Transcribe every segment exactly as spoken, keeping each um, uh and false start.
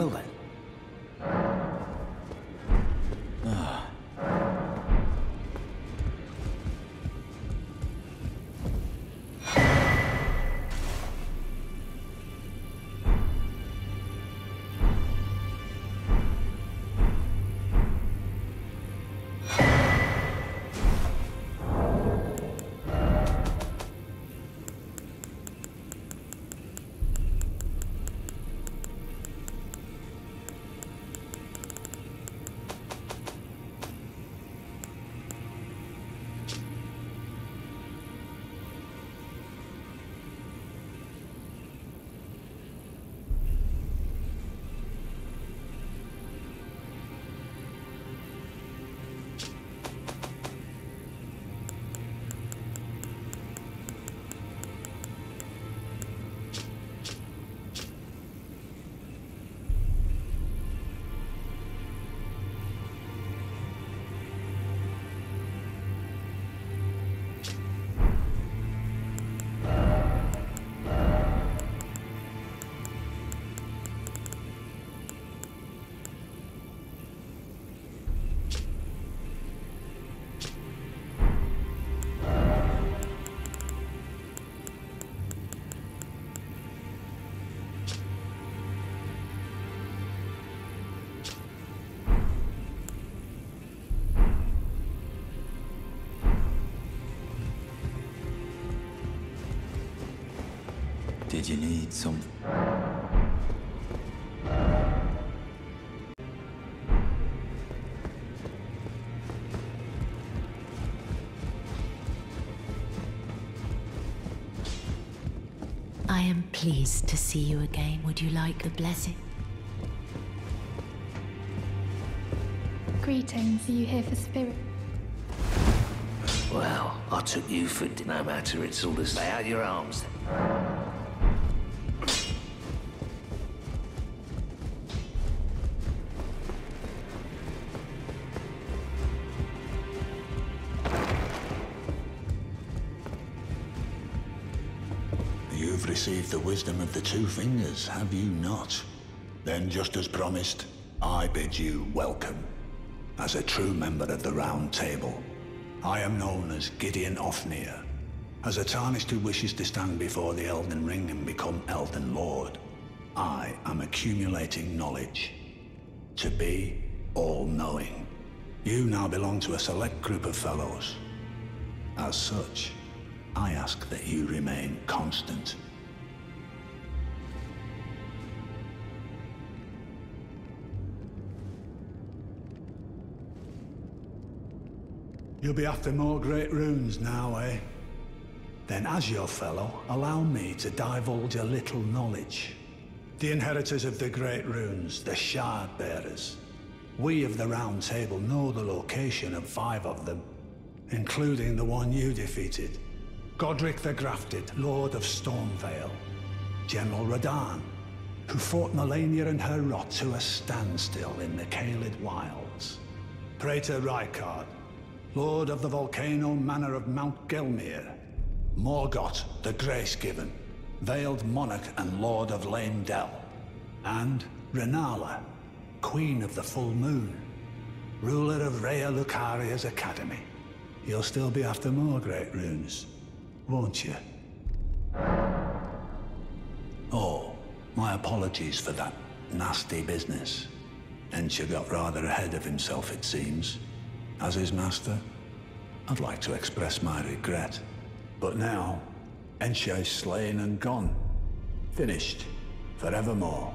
will then. Ah. Did you need some... I am pleased to see you again. Would you like the blessing? Greetings. Are you here for spirit? Well, I took you for no matter. It's all to lay out your arms then. You've received the wisdom of the two fingers, have you not? Then, just as promised, I bid you welcome. As a true member of the Round Table, I am known as Gideon Ofnir. As a Tarnished who wishes to stand before the Elden Ring and become Elden Lord, I am accumulating knowledge. To be all-knowing. You now belong to a select group of fellows. As such, I ask that you remain constant. You'll be after more great runes now, eh? Then as your fellow, allow me to divulge a little knowledge. The inheritors of the great runes, the Shard-Bearers. We of the Round Table know the location of five of them, including the one you defeated. Godric the Grafted, Lord of Stormvale. General Radahn, who fought Melania and her rot to a standstill in the Caelid Wilds. Praetor Rykard, Lord of the Volcano Manor of Mount Gelmir. Morgott the Grace-Given, Veiled Monarch and Lord of Lame Dell. And Renala, Queen of the Full Moon, ruler of Rhea Lucaria's Academy. You'll still be after more great runes, won't you? Oh, my apologies for that nasty business. Ensha got rather ahead of himself, it seems. As his master, I'd like to express my regret. But now, Ensha is slain and gone. Finished. Forevermore.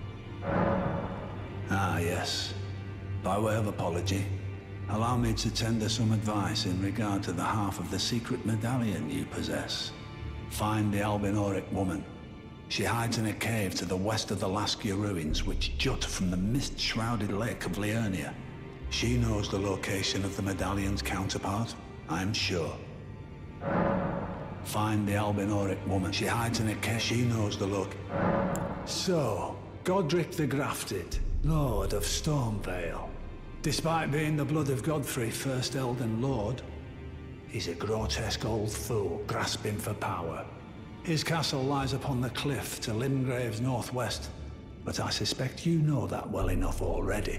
Ah, yes. By way of apology, allow me to tender some advice in regard to the half of the secret medallion you possess. Find the Albinoric woman. She hides in a cave to the west of the Laskia ruins, which jut from the mist-shrouded lake of Liurnia. She knows the location of the medallion's counterpart, I'm sure. Find the Albinoric woman. She hides in a cave. She knows the look. So, Godric the Grafted, Lord of Stormvale. Despite being the blood of Godfrey, first Elden Lord, he's a grotesque old fool grasping for power. His castle lies upon the cliff to Limgrave's northwest, but I suspect you know that well enough already.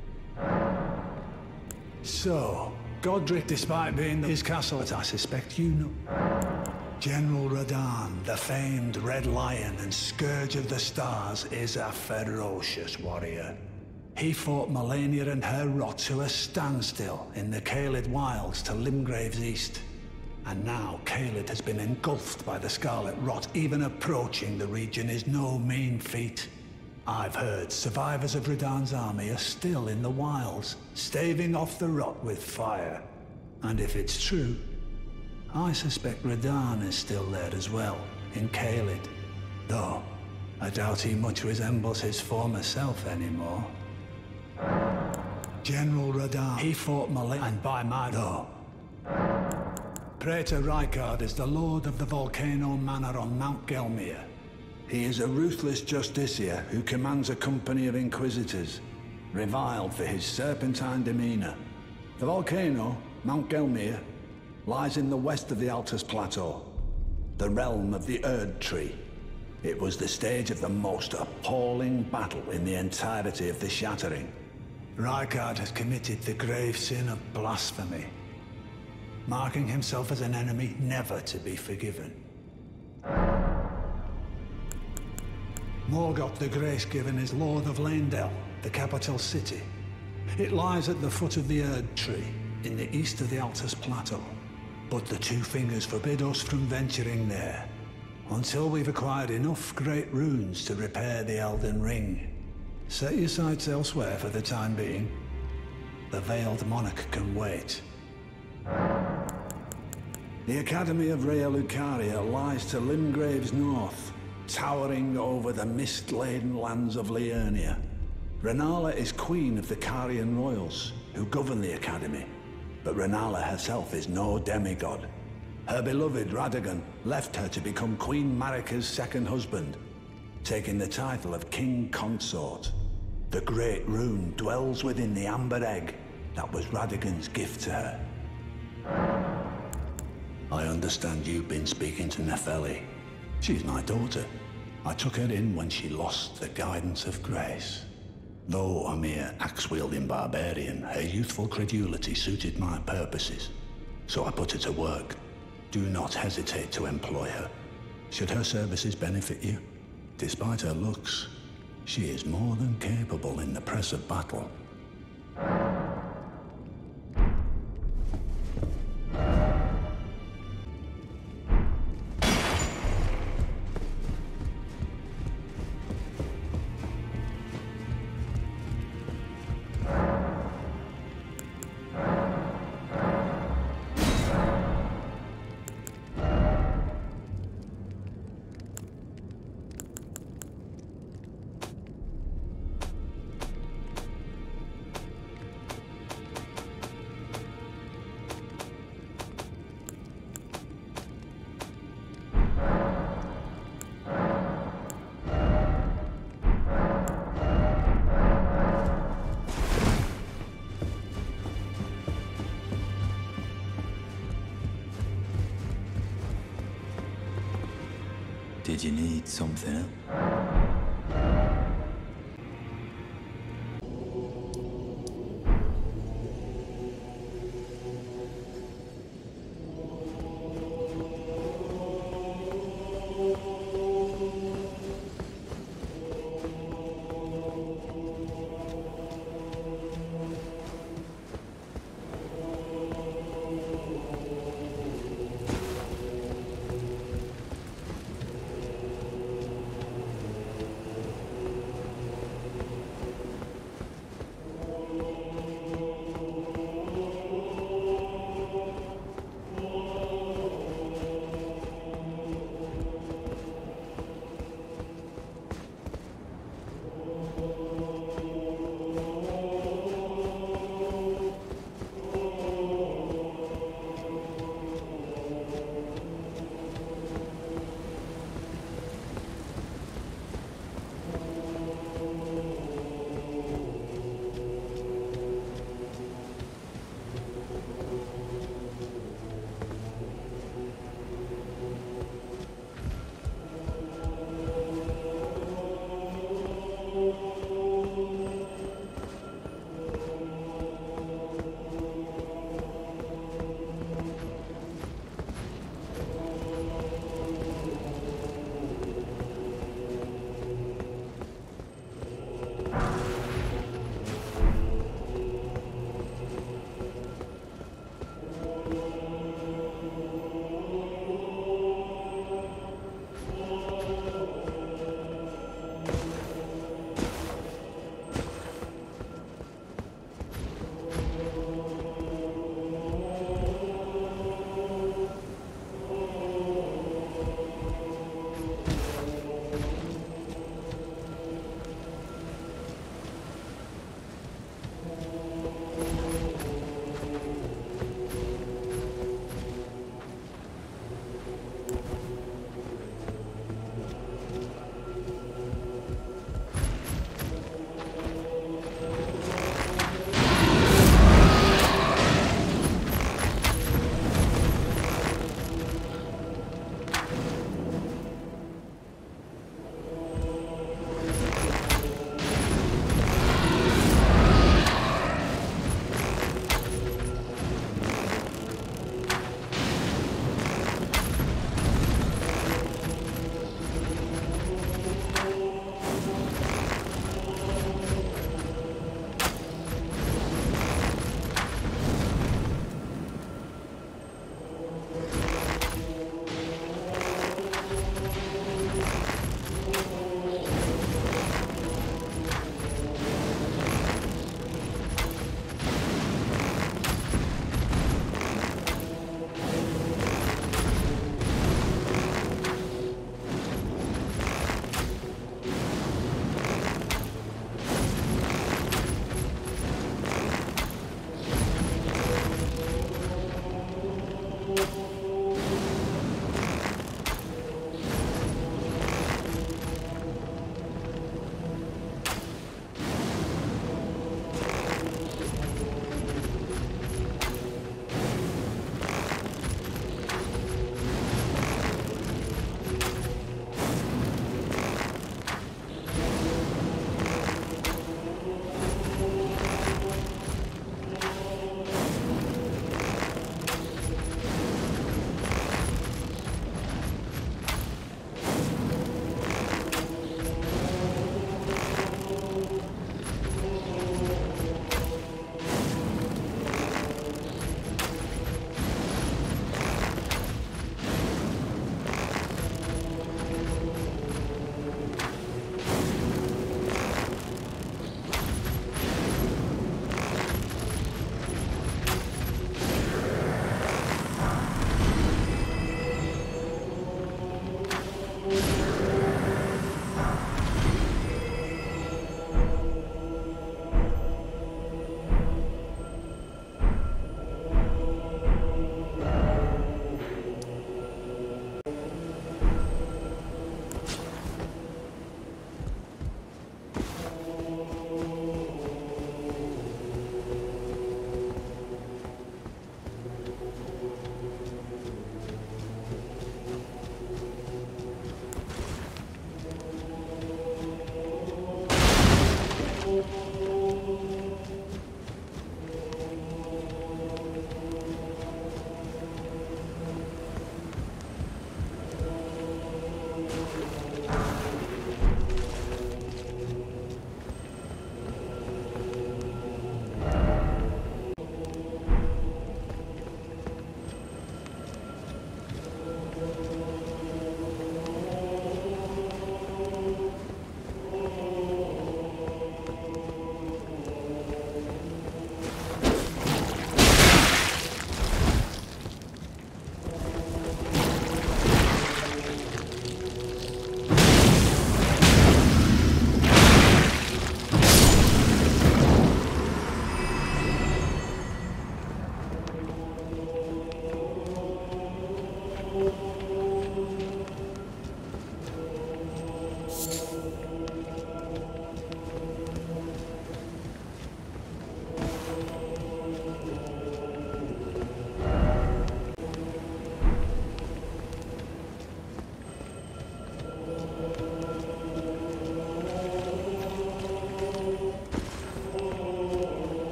So, Godric, despite being his castle, but I suspect you know. General Radahn, the famed Red Lion and Scourge of the Stars, is a ferocious warrior. He fought Melania and her rot to a standstill in the Caelid Wilds to Limgrave's east. And now Caelid has been engulfed by the Scarlet Rot. Even approaching the region is no mean feat. I've heard survivors of Radahn's army are still in the wilds, staving off the rot with fire. And if it's true, I suspect Radahn is still there as well, in Caelid. Though, I doubt he much resembles his former self anymore. General Radahn, he fought Malay, and by my though. Praetor Rykard is the lord of the Volcano Manor on Mount Gelmir. He is a ruthless justiciar who commands a company of inquisitors, reviled for his serpentine demeanor. The volcano, Mount Gelmir, lies in the west of the Altus Plateau, the realm of the Erd Tree. It was the stage of the most appalling battle in the entirety of the Shattering. Rykard has committed the grave sin of blasphemy, marking himself as an enemy never to be forgiven. Morgoth the Grace-Given is Lord of Leyndell, the capital city. It lies at the foot of the Erd Tree, in the east of the Altus Plateau. But the Two Fingers forbid us from venturing there, until we've acquired enough great runes to repair the Elden Ring. Set your sights elsewhere for the time being. The Veiled Monarch can wait. The Academy of Rea Lucaria lies to Limgrave's north, towering over the mist-laden lands of Liurnia. Rennala is queen of the Carian royals, who govern the Academy. But Rennala herself is no demigod. Her beloved Radahn left her to become Queen Marika's second husband, taking the title of King Consort. The Great Rune dwells within the amber egg that was Radagon's gift to her. I understand you've been speaking to Nepheli. She's my daughter. I took her in when she lost the guidance of grace. Though a mere axe-wielding barbarian, her youthful credulity suited my purposes. So I put her to work. Do not hesitate to employ her. Should her services benefit you, despite her looks, she is more than capable in the press of battle. Did you need something else?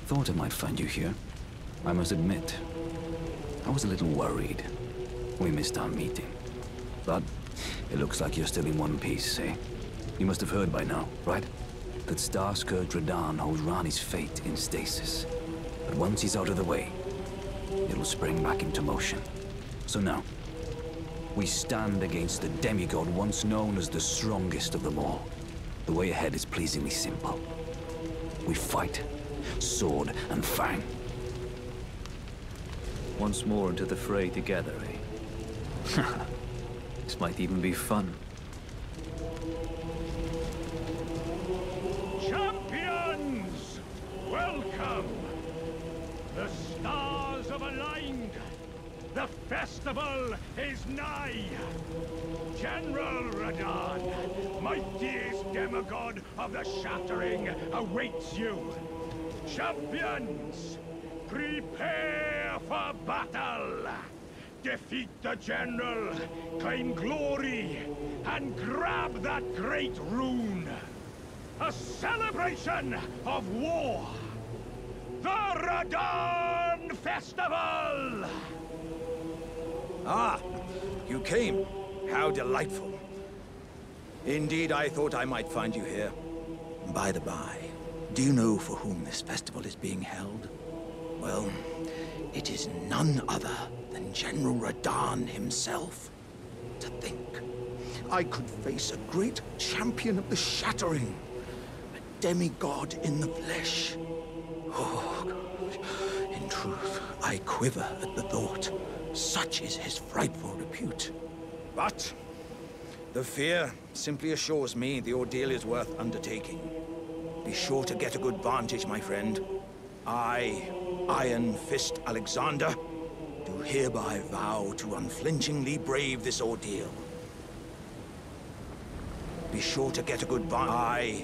thought I might find you here. I must admit, I was a little worried. We missed our meeting. But it looks like you're still in one piece, eh? You must have heard by now, right? That Star-Scourge Radahn holds Ranni's fate in stasis. But once he's out of the way, it'll spring back into motion. So now, we stand against the demigod once known as the strongest of them all. The way ahead is pleasingly simple. We fight, sword and fang. Once more into the fray together, eh? This might even be fun. Champions! Welcome! The stars have aligned. The festival is nigh. General Radahn, mightiest demigod of the Shattering, awaits you. Champions, prepare for battle. Defeat the General, claim glory, and grab that great rune. A celebration of war. The Radahn Festival! Ah, you came. How delightful. Indeed, I thought I might find you here. By the by, do you know for whom this festival is being held? Well, it is none other than General Radahn himself. To think, I could face a great champion of the Shattering, a demigod in the flesh. Oh, gosh. In truth, I quiver at the thought. Such is his frightful repute. But the fear simply assures me the ordeal is worth undertaking. Be sure to get a good vantage, my friend. I, Iron Fist Alexander, do hereby vow to unflinchingly brave this ordeal. Be sure to get a good vantage. I...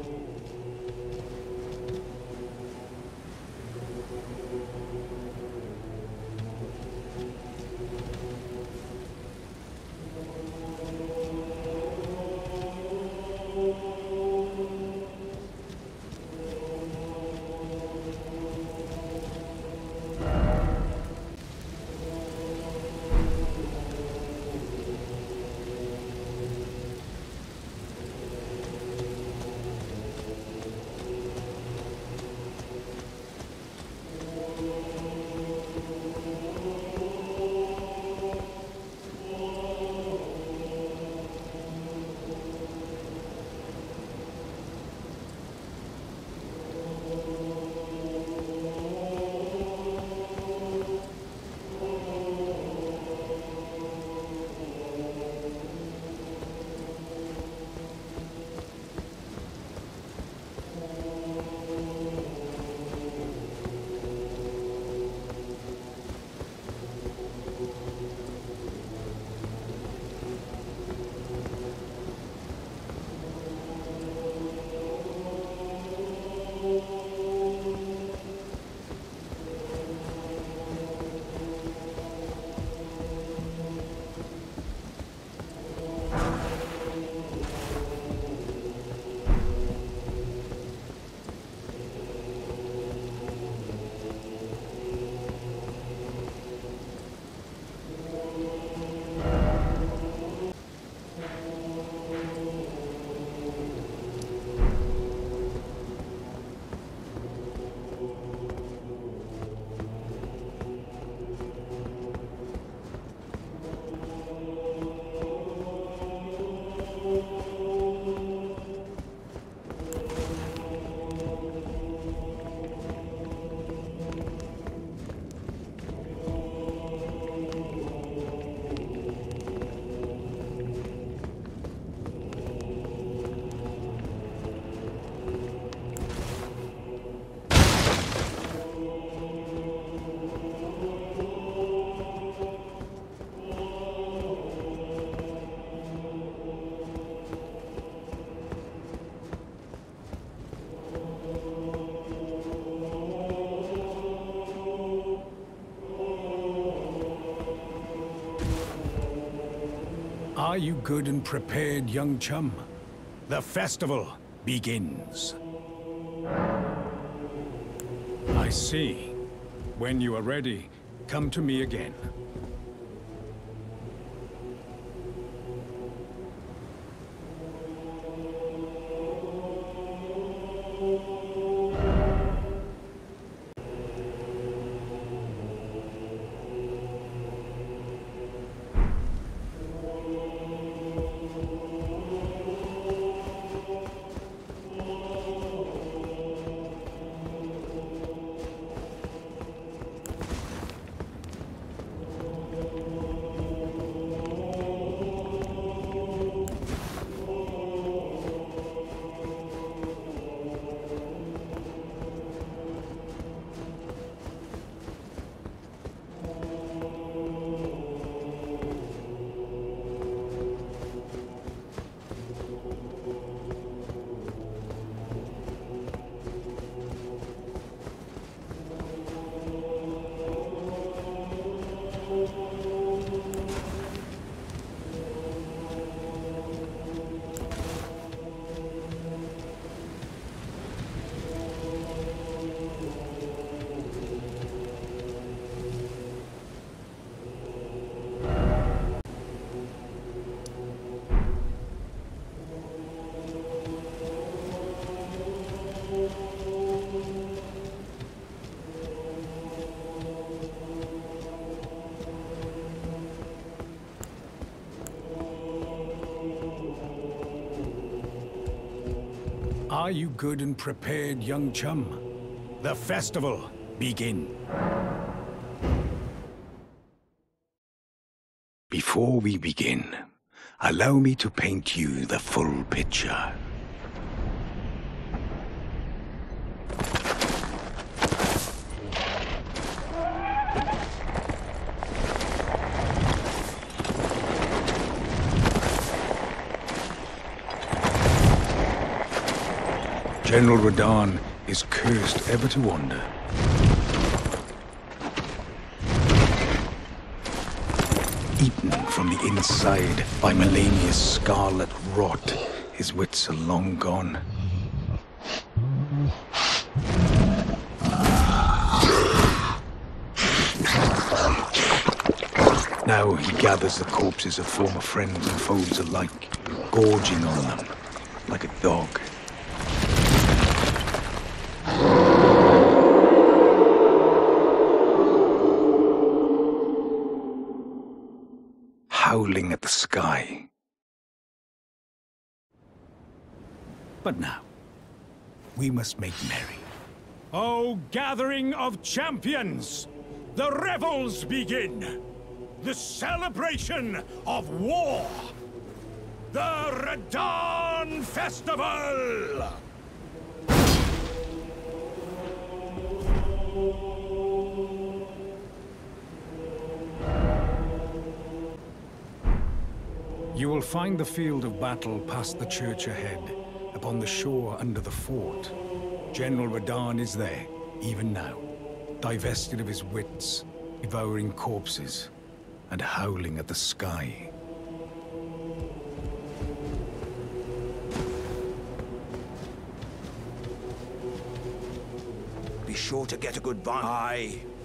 Are you good and prepared, young chum? The festival begins. I see. When you are ready, come to me again. Are you good and prepared, young chum? The festival begin. Before we begin, allow me to paint you the full picture. General Radahn is cursed ever to wander. Eaten from the inside by Melania's scarlet rot, his wits are long gone. Now he gathers the corpses of former friends and foes alike, gorging on them like a dog. Howling at the sky. But now, we must make merry. O gathering of champions! The revels begin! The celebration of war! The Radahn Festival! You will find the field of battle past the church ahead, upon the shore under the fort. General Radahn is there, even now, divested of his wits, devouring corpses, and howling at the sky. Be sure to get a good buy.